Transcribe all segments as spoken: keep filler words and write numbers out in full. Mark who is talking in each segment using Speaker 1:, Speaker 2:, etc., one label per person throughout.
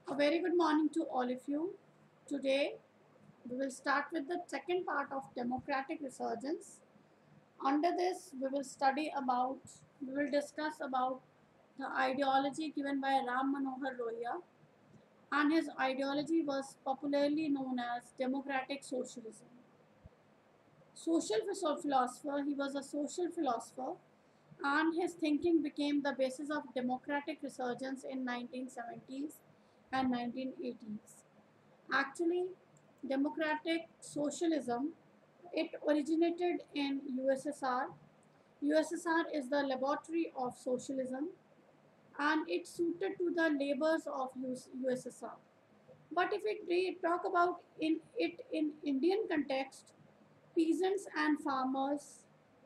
Speaker 1: A very good morning to all of you. Today, we will start with the second part of democratic resurgence. Under this, we will study about, we will discuss about the ideology given by Ram Manohar Lohia, and his ideology was popularly known as democratic socialism. Social philosopher, he was a social philosopher, and his thinking became the basis of democratic resurgence in nineteen seventies and nineteen eighties. Actually, democratic socialism, it originated in U S S R. U S S R is the laboratory of socialism and it suited to the labors of U S S R. But if we talk about in it in Indian context, peasants and farmers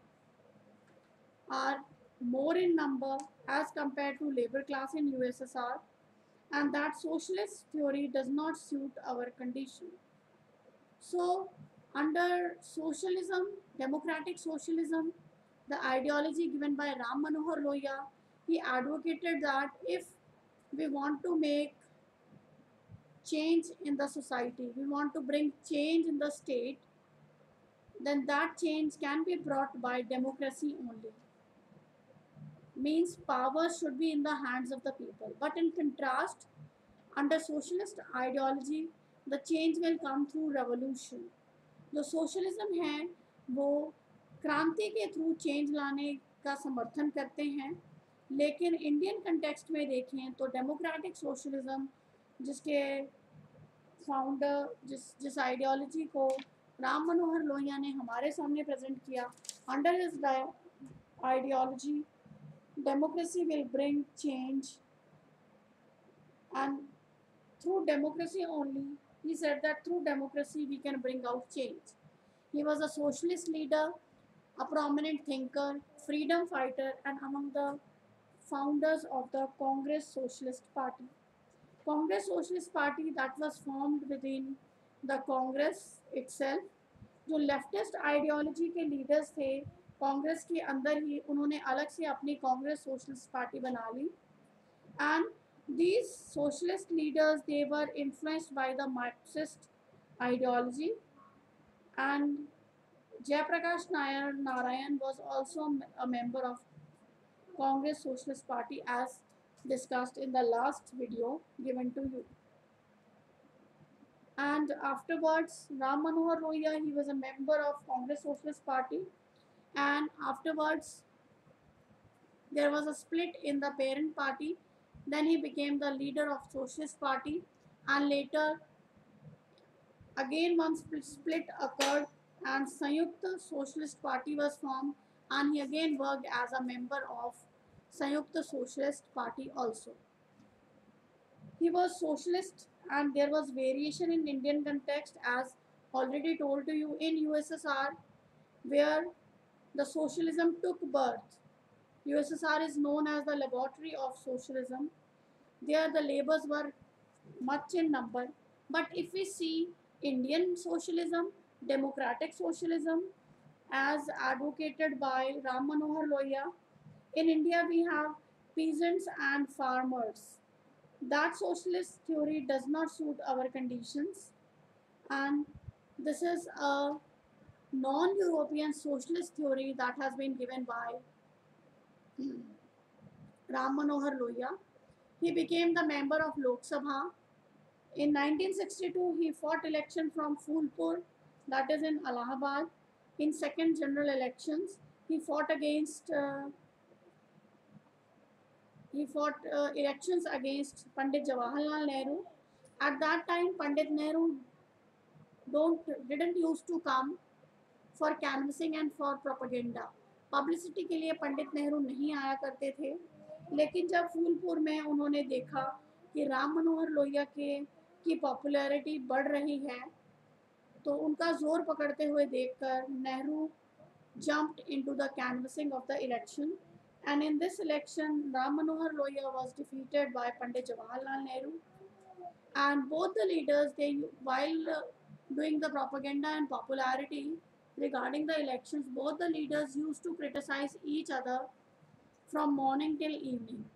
Speaker 1: are more in number as compared to labor class in U S S R, and that socialist theory does not suit our condition. So, under socialism, democratic socialism, the ideology given by Ram Manohar Lohia, he advocated that if we want to make change in the society, we want to bring change in the state, then that change can be brought by democracy only. Means power should be in the hands of the people. But in contrast, under socialist ideology, the change will come through revolution. जो socialism है वो क्रांति के through change लाने का समर्थन करते हैं, लेकिन इंडियन कंटेक्स्ट में देखें तो डेमोक्रेटिक सोशलिज्म जिसके फाउंडर जिस जिस आइडियोलॉजी को राम मनोहर लोहिया ने हमारे सामने प्रेजेंट किया, under his ideology democracy will bring change, and through democracy only, he said that through democracy we can bring out change. He was a socialist leader, a prominent thinker, freedom fighter, and among the founders of the Congress Socialist Party. Congress Socialist Party that was formed within the Congress itself. जो leftist ideology के leaders थे कांग्रेस के अंदर ही उन्होंने अलग से अपनी Congress Socialist Party बना ली, and these socialist leaders they were influenced by the Marxist ideology, and Jayaprakash Narayan was also a member of Congress Socialist Party as discussed in the last video given to you. And afterwards, Ram Manohar Lohia, he was a member of Congress Socialist Party, and afterwards there was a split in the parent party. Then he became the leader of Socialist Party, and later again one split occurred and Sanyukta Socialist Party was formed, and he again worked as a member of Sanyukta Socialist Party also. He was socialist, and there was variation in Indian context as already told to you in U S S R, where the socialism took birth. U S S R is known as the laboratory of socialism. There the labors were much in number. But if we see Indian socialism, democratic socialism, as advocated by Ram Manohar Lohia, in India we have peasants and farmers. That socialist theory does not suit our conditions, and this is a non-European socialist theory that has been given by Ram Manohar Lohia. He became the member of Lok Sabha. In nineteen sixty-two, he fought election from Phulpur, that is in Allahabad. In second general elections, he fought against uh, he fought uh, elections against Pandit Jawaharlal Nehru. At that time, Pandit Nehru don't didn't used to come for canvassing and for propaganda. Publicity के लिए पंडित नेहरू नहीं आया करते थे, लेकिन जब फूलपुर में उन्होंने देखा कि राम मनोहर लोहिया के की पॉपुलैरिटी बढ़ रही है, तो उनका जोर पकड़ते हुए देखकर Nehru jumped into the canvassing of the election, and in this election Ram Manohar Lohia was defeated by Pandit Jawaharlal Nehru, and both the leaders they while uh, doing the propaganda and popularity regarding the elections, both the leaders used to criticize each other from morning till evening.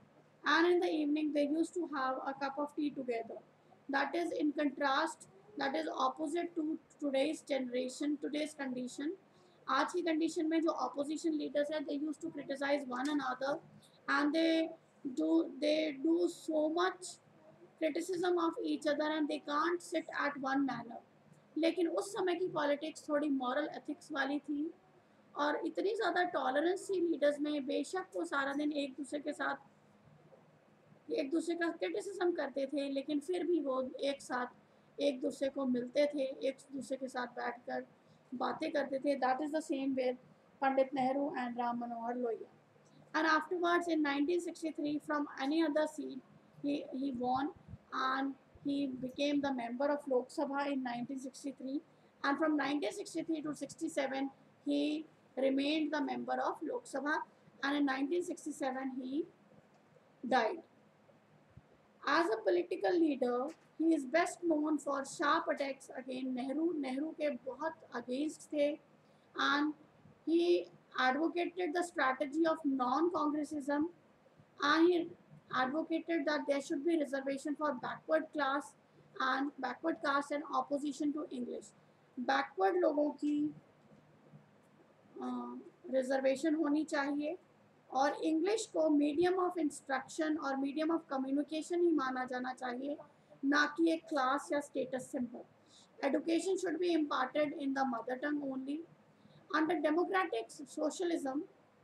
Speaker 1: and in the evening they used to have a cup of tea together. That is in contrast, that is opposite to today's generation, today's condition. आज की condition में जो opposition leaders हैं, they used to criticize one another, and they do they do so much criticism of each other, and they can't sit at one manner. लेकिन उस समय की politics थोड़ी मॉरल एथिक्स वाली थी, और इतनी ज़्यादा टॉलरेंस थी लीडर्स में, बेशक वो सारा दिन एक दूसरे के साथ एक दूसरे का क्रिटिसिज्म करते थे, लेकिन फिर भी वो एक साथ एक दूसरे को मिलते थे, एक दूसरे के साथ बैठकर बातें करते थे. That is the same with Pandit Nehru and Ram Manohar Lohia. And afterwards in nineteen sixty-three, from any other seat, he, he won, and he became the member of Lok Sabha in nineteen sixty-three, and from nineteen sixty-three to sixty-seven he remained the member of Lok Sabha, and in nineteen sixty-seven he died. As a political leader, he is best known for sharp attacks against Nehru. Nehru के बहुत against थे, and he advocated the strategy of non-congressism, and he advocated that there should be reservation for backward class and backward caste and opposition to English. Backward लोगों की reservation होनी चाहिए, और English को medium of instruction और medium of communication ही माना जाना चाहिए, ना कि एक क्लास या status symbol. Education should be imparted in the mother tongue only. Under democratic socialism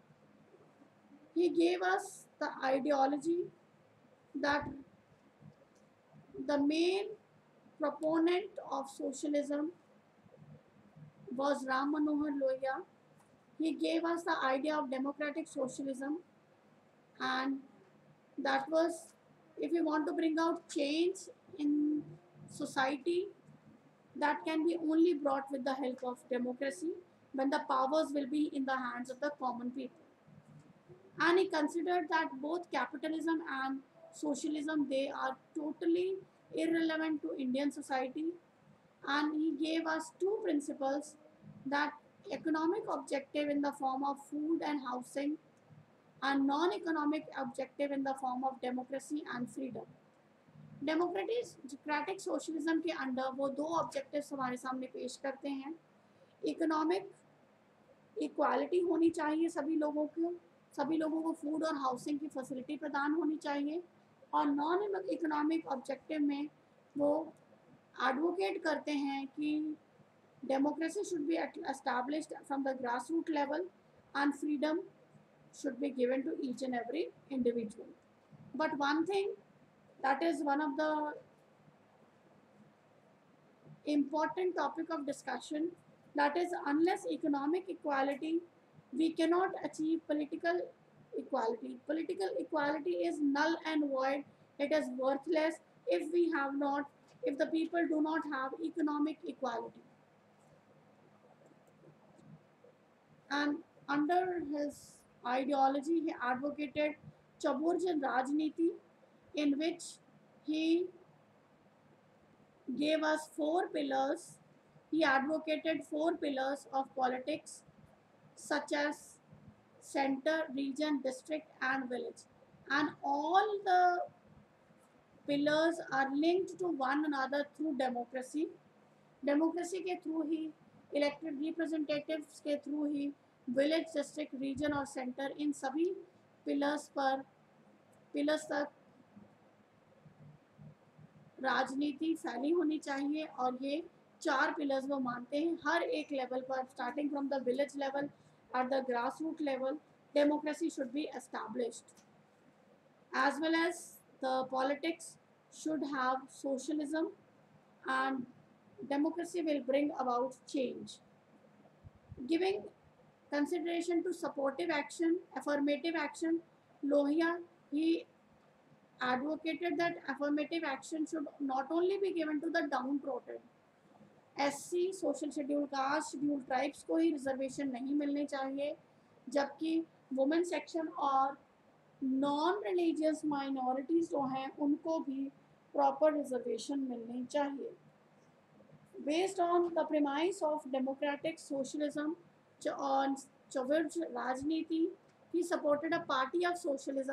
Speaker 1: he gave us the ideology that the main proponent of socialism was Ram Manohar Lohia. He gave us the idea of democratic socialism, and that was, if we want to bring out change in society, that can be only brought with the help of democracy, when the powers will be in the hands of the common people. And he considered that both capitalism and socialism, they are totally irrelevant to Indian society, and he gave us two principles, that economic objective in the form of food and housing, and non-economic objective in the form of democracy and freedom. Democratic socialism के under वो दो objectives हमारे सामने पेश करते हैं. Economic equality होनी चाहिए सभी लोगों को, सभी लोगों को फूड और हाउसिंग की फैसिलिटी प्रदान होनी चाहिए, और नॉन इकोनॉमिक ऑब्जेक्टिव में वो एडवोकेट करते हैं कि democracy should be established from the grassroots level, and freedom should be given to each and every individual. But one thing that is one of the important topic of discussion, that is, unless economic equality, we cannot achieve political equality. Political equality is null and void. It is worthless if we have not, if the people do not have economic equality. And under his ideology, he advocated Chaburjan Rajniti, in which he gave us four pillars. He advocated four pillars of politics, such as center, region, district, and village. And all the pillars are linked to one another through democracy. Democracy के through ही, elected representatives के through ही, village, district, region और centre, इन सभी pillars पर pillars तक राजनीति फैली होनी चाहिए. और ये चार पिलर्स वो मानते हैं. हर एक लेवल पर, starting from the village level, at the grass root level, democracy should be established, as well as the politics should have socialism, and democracy will bring about change. Giving consideration to supportive action, affirmative action, Lohia, he advocated that affirmative action should not only be given to the downtrodden, S C, social schedule caste, schedule tribes को ही reservation नहीं मिलने चाहिए, जबकि women section और non religious minorities जो हैं उनको भी प्रॉपर रिजर्वेशन मिलनी चाहिए. Based on the premise of democratic socialism on Chaburj Rajniti, he supported a party of socialism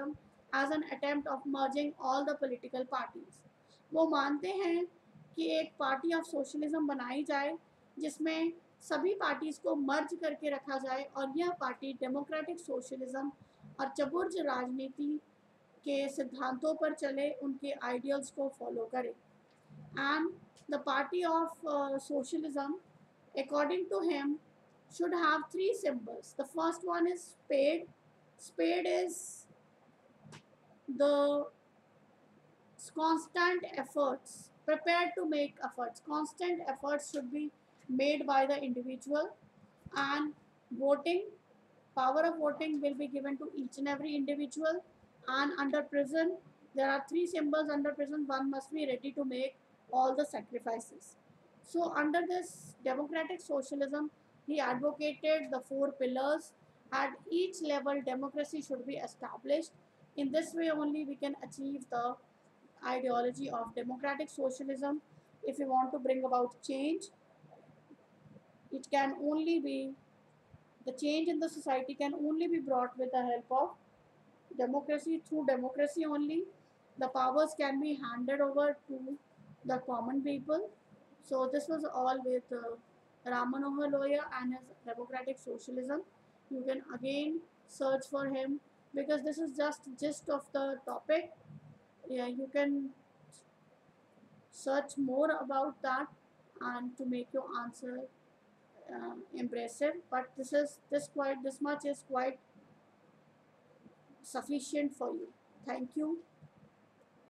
Speaker 1: as an attempt of merging all the political parties. वो मानते हैं कि एक पार्टी ऑफ सोशलिज्म बनाई जाए जिसमें सभी पार्टीज को मर्ज करके रखा जाए और यह पार्टी डेमोक्रेटिक सोशलिज्म और चबुर्ज राजनीति के सिद्धांतों पर चले, उनके आइडियल्स को फॉलो करे. And the party of uh, socialism, according to him, should have three symbols. The first one is spade. Spade is the constant efforts, prepared to make efforts. Constant efforts should be made by the individual, and voting, power of voting will be given to each and every individual. And under prison, there are three symbols under prison. One must be ready to make all the sacrifices. So, under this democratic socialism, he advocated the four pillars. At each level, democracy should be established. In this way, only we can achieve the ideology of democratic socialism. If we want to bring about change, it can only be the change in the society can only be brought with the help of democracy. Through democracy only, the powers can be handed over to the common people. So this was all with uh, Ram Manohar Lohia and his democratic socialism. You can again search for him because this is just gist of the topic. Yeah, you can search more about that and to make your answer uh, impressive. But this is this quite this much is quite sufficient for you. Thank you.